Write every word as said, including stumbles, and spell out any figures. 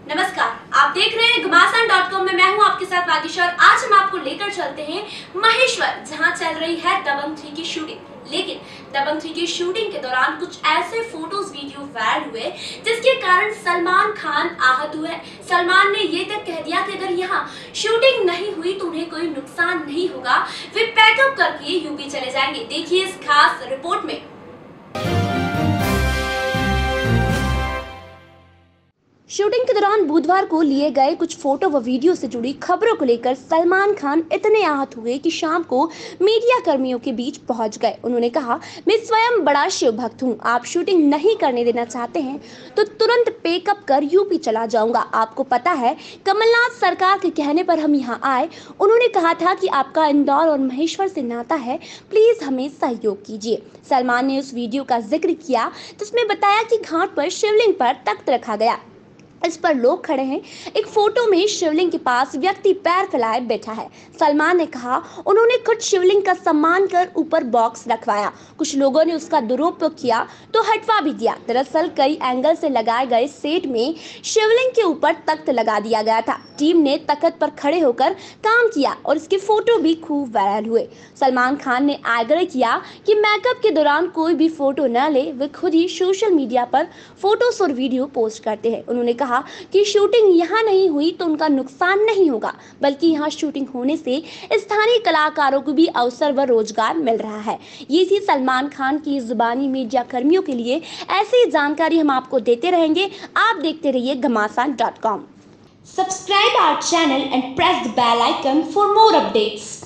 नमस्कार, आप देख रहे हैं घमासान डॉट कॉम में। मैं हूं आपके साथ वागिश और आज हम आपको लेकर चलते हैं महेश्वर, जहां चल रही है दबंग थ्री की शूटिंग। लेकिन दबंग थ्री की शूटिंग के दौरान कुछ ऐसे फोटोज वीडियो वायरल हुए जिसके कारण सलमान खान आहत हुए। सलमान ने ये तक कह दिया कि अगर यहाँ शूटिंग नहीं हुई तो उन्हें कोई नुकसान नहीं होगा, वे पैकअप करके यूपी चले जाएंगे। देखिए इस खास रिपोर्ट में। शूटिंग के दौरान बुधवार को लिए गए कुछ फोटो व वीडियो से जुड़ी खबरों को लेकर सलमान खान इतने आहत हुए कि शाम को मीडिया कर्मियों के बीच पहुंच गए। उन्होंने कहा, मैं स्वयं बड़ा शिव भक्त हूं। आप शूटिंग नहीं करने देना चाहते हैं तो तुरंत पैकअप कर यूपी चला जाऊंगा। आपको पता है, कमलनाथ सरकार के कहने पर हम यहाँ आए। उन्होंने कहा था कि आपका इंदौर और महेश्वर से नाता है, प्लीज हमें सहयोग कीजिए। सलमान ने उस वीडियो का जिक्र किया जिसमें बताया कि घाट पर शिवलिंग पर तख्त रखा गया, इस पर लोग खड़े हैं। एक फोटो में शिवलिंग के पास व्यक्ति पैर फैलाए बैठा है। सलमान ने कहा, उन्होंने खुद शिवलिंग का सम्मान कर ऊपर बॉक्स रखवाया। कुछ लोगों ने उसका दुरुपयोग किया तो हटवा भी दिया। दरअसल कई एंगल से लगाए गए सेट में शिवलिंग के ऊपर तख्त लगा दिया गया था। टीम ने तख्त पर खड़े होकर काम किया और इसके फोटो भी खूब वायरल हुए। सलमान खान ने आग्रह किया कि मेकअप के दौरान कोई भी फोटो न ले, वे खुद ही सोशल मीडिया पर फोटोज और वीडियो पोस्ट करते हैं। उन्होंने कहा कि शूटिंग यहाँ नहीं हुई तो उनका नुकसान नहीं होगा, बल्कि यहाँ शूटिंग होने से स्थानीय कलाकारों को भी अवसर व रोजगार मिल रहा है। ये थी सलमान खान की जुबानी मीडिया कर्मियों के लिए। ऐसी जानकारी हम आपको देते रहेंगे। आप देखते रहिए Ghamasan dot com. Subscribe our channel and press the bell icon for more updates.